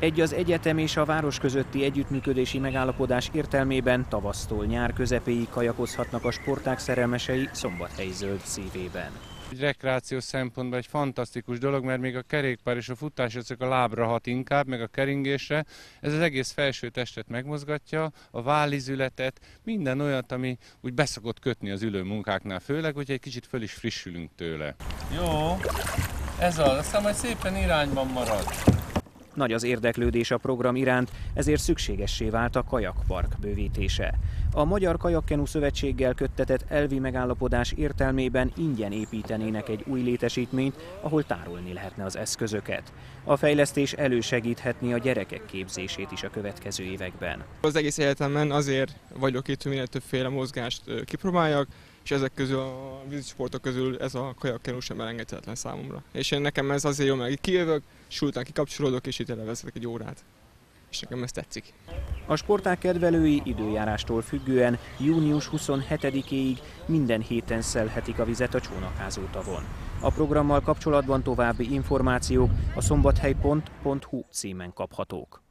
Az egyetem és a város közötti együttműködési megállapodás értelmében tavasztól nyár közepéig kajakozhatnak a sportág szerelmesei Szombathely zöld szívében. Egy rekreációs szempontból egy fantasztikus dolog, mert még a kerékpár és a futás csak a lábra hat inkább, meg a keringésre. Ez az egész felső testet megmozgatja, a vállizületet, minden olyat, ami úgy beszokott kötni az ülő munkáknál főleg, hogy egy kicsit föl is frissülünk tőle. Jó, ez az, aztán majd szépen irányban marad. Nagy az érdeklődés a program iránt, ezért szükségessé vált a kajakpark bővítése. A Magyar Kajakkenu Szövetséggel köttetett elvi megállapodás értelmében ingyen építenének egy új létesítményt, ahol tárolni lehetne az eszközöket. A fejlesztés elősegíthetné a gyerekek képzését is a következő években. Az egész életemben azért vagyok itt, hogy minél többféle mozgást kipróbáljak, és ezek közül a vízisportok közül ez a kajakkenu sem elengedhetetlen számomra. És nekem ez azért jó, mert itt kijövök, és után kikapcsolódok, és itt elvezetek egy órát. És nekem ez tetszik. A sportág kedvelői időjárástól függően június 27-éig minden héten szelhetik a vizet a Csónakázó tavon. A programmal kapcsolatban további információk a szombathely.hu címen kaphatók.